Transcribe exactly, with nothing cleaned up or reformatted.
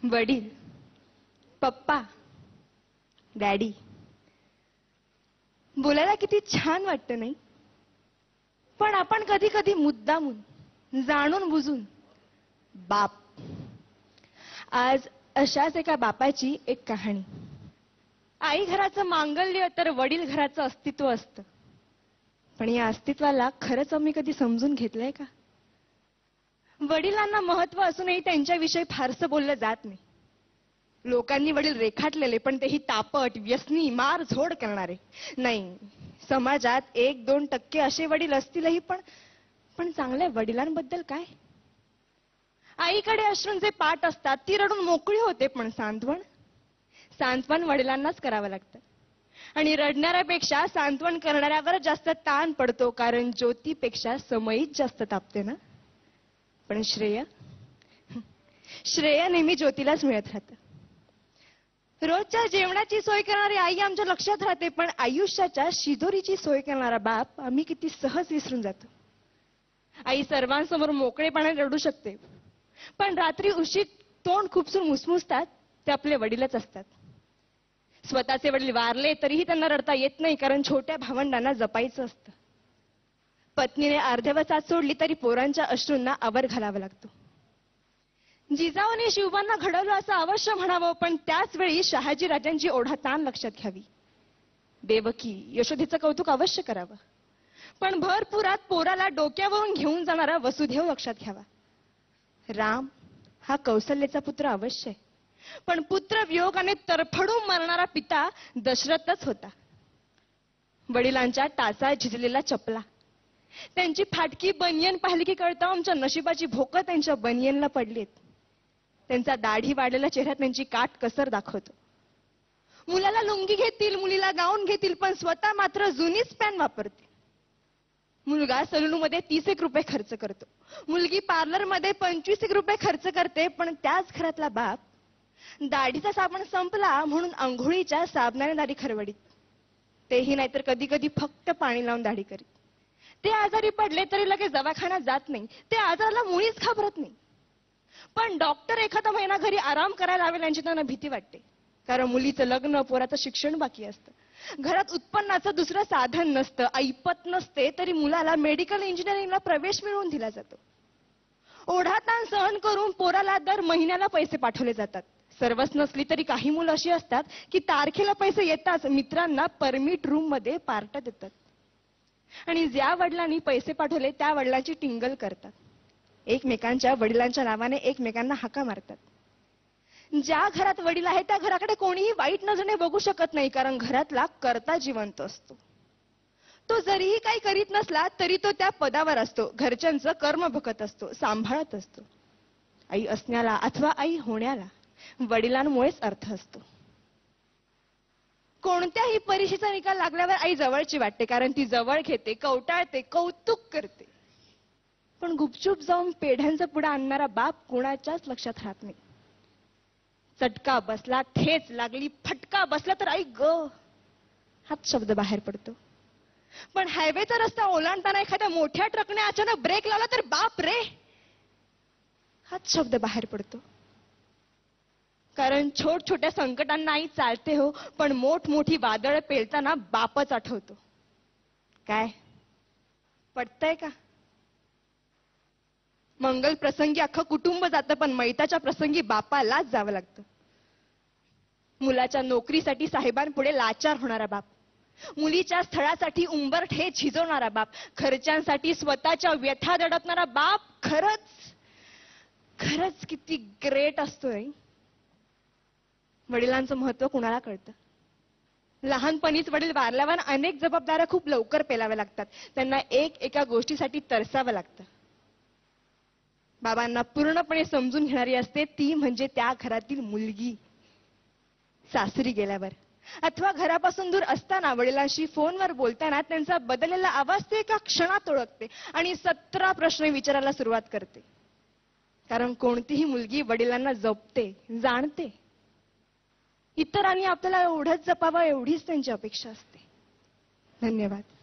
वडील, पप्पा, डॅडी बोलायला किती छान वाटतं नाही? पण आपण कधी कधी मुद्दामून जाणून बुजून बाप. आज अशाच एका बापाची एक कहाणी. आई घराचं मांगल्य तर वडील घराचं अस्तित्व असतं. पण या अस्तित्वाला खरंच आम्ही कधी समजून घेतलंय का? वडिलांना महत्व असूनही त्यांच्याविषयी फारसं बोललं जात नाही. लोकांनी वडील रेखाटलेले, पण तेही तापट, व्यसनी, मार झोड करणारे. नाही, समाजात एक दोन टक्के असे वडील असतीलही, पण पण चांगल्या वडिलांबद्दल काय? आईकडे अश्रूंचे पाठ असतात, ती रडून मोकळी होते, पण सांत्वन सांत्वन वडिलांनाच करावं लागतं. आणि रडणाऱ्यापेक्षा सांत्वन करणाऱ्यावर जास्त ताण पडतो, कारण ज्योतीपेक्षा समयीच जास्त तापते ना. पण श्रेय श्रेय नेहमी ज्योतीलाच मिळत राहतं. रोजच्या जेवणाची सोय करणारी आई आमच्या लक्षात राहते, पण आयुष्याच्या शिदोरीची सोय करणारा बाप आम्ही किती सहज विसरून जातो. आई सर्वांसमोर मोकळेपणाने रडू शकते, पण रात्री उशीर तोंड खुपसून मुसमुसतात ते आपले वडीलच असतात. स्वतःचे वडील वारले तरीही त्यांना रडता येत नाही, कारण छोट्या भावंडांना जपायचं असतं. पत्नीने अर्ध्यावसात सोडली तरी पोरांच्या अश्रूंना आवर घालावा लागतो. जिजाऊने शिवबांना घडवलं असं अवश्य म्हणावं, पण त्याच वेळी शहाजी राजांची ओढाताण लक्षात घ्यावी. देवकी, यशोदेचं कौतुक अवश्य करावं, पण भरपुरात पोराला डोक्यावरून घेऊन जाणारा वसुदेव लक्षात घ्यावा. राम हा कौशल्याचा पुत्र अवश्य आहे, पण पुत्र वियोगाने तरफडून मरणारा पिता दशरथच होता. वडिलांच्या टाचा झिजलेला चपला, त्यांची फाटकी बनियन पाहिली की कळतं आमच्या नशिबाची भोकं त्यांच्या बनियनला पडलीत. त्यांचा दाढी वाढलेला चेहरा त्यांची काट कसर दाखवतो. मुलाला लुंगी घेतील, मुलीला गाऊन घेतील, पण स्वतः मात्र जुनीच पॅन वापरतील. मुलगा सलूनमध्ये तीस एक रुपये खर्च करतो, मुलगी पार्लरमध्ये पंचवीस एक रुपये खर्च करते, पण त्याच घरातला बाप दाढीचा साबण संपला म्हणून आंघोळीच्या साबणाने दाढी खरवडीत. तेही नाहीतर कधी कधी फक्त पाणी लावून दाढी करीत. ते आजारी पडले तरी लगेच दवाखान्यात जात नाही, ते आजाराला मुळीच घाबरत नाही. पण डॉक्टर एखादा महिना घरी आराम करायला लावेल यांची त्यांना भीती वाटते, कारण मुलीचं लग्न, पोराचं शिक्षण बाकी असतं. घरात उत्पन्नाचं दुसरं साधन नसतं, ऐपत नसते, तरी मुलाला मेडिकल इंजिनिअरिंगला प्रवेश मिळवून दिला जातो. ओढाताण सहन करून पोराला दर महिन्याला पैसे पाठवले जातात. सर्वच नसली तरी काही मुलं अशी असतात की तारखेला पैसे येताच मित्रांना परमिट रूम मध्ये पार्ट्या देतात, आणि ज्या वडिलांनी पैसे पाठवले त्या वडिलांची टिंगल करतात. एकमेकांच्या वडिलांच्या नावाने एकमेकांना हाका मारतात. ज्या घरात वडील आहे त्या घराकडे कोणीही वाईट नजरेने बघू शकत नाही, कारण घरातला कर्ता जिवंत असतो. तो जरीही काही करीत नसला तरी तो त्या पदावर असतो, घरच्यांचं कर्म बघत असतो, सांभाळत असतो. आई असण्याला अथवा आई होण्याला वडिलांमुळेच अर्थ असतो. कोणत्याही परीक्षेचा निकाल लागल्यावर आई जवळची वाटते, कारण ती जवळ घेते, कवटाळते, कौतुक करते. पण गुपचूप जाऊन पेढ्यांचा पुडा आणणारा बाप कोणाच्याच लक्षात राहत नाही. चटका बसला, ठेच लागली, फटका बसला तर आई ग हाच शब्द बाहेर पडतो. पण हायवेचा रस्ता ओलांडताना एखाद्या मोठ्या ट्रकने अचानक ब्रेक लावला तर बाप रे हाच शब्द बाहेर पडतो. कारण छोट छोट्या संकटांना आई चालते हो, पण मोठमोठी वादळ पेलताना बापच आठवतो. काय पटतंय का? मंगल प्रसंगी अख्खं कुटुंब जातं, पण मैताच्या प्रसंगी बापालाच जावं लागतं. मुलाच्या नोकरीसाठी साहेबांपुढे लाचार होणारा बाप, मुलीच्या स्थळासाठी उंबरठे झिजवणारा बाप, खर्चांसाठी स्वतःच्या व्यथा दडपणारा बाप खरंच खरंच किती ग्रेट असतोय. वडिलांचं महत्व कुणाला कळतं? लहानपणीच वडील वारल्यावर अनेक जबाबदाऱ्या खूप लवकर पेलाव्या लागतात. त्यांना एक एका गोष्टीसाठी तरसावं लागतं. बाबांना पूर्णपणे समजून घेणारी असते ती म्हणजे त्या घरातील मुलगी. सासरी गेल्यावर अथवा घरापासून दूर असताना वडिलांशी फोनवर बोलताना त्यांचा बदललेला आवाज ते एका क्षणात ओळखते आणि सतरा प्रश्न विचारायला सुरुवात करते. कारण कोणतीही मुलगी वडिलांना जपते, जाणते. इतरांनी आपल्याला एवढंच जपावं एवढीच त्यांची अपेक्षा असते. धन्यवाद.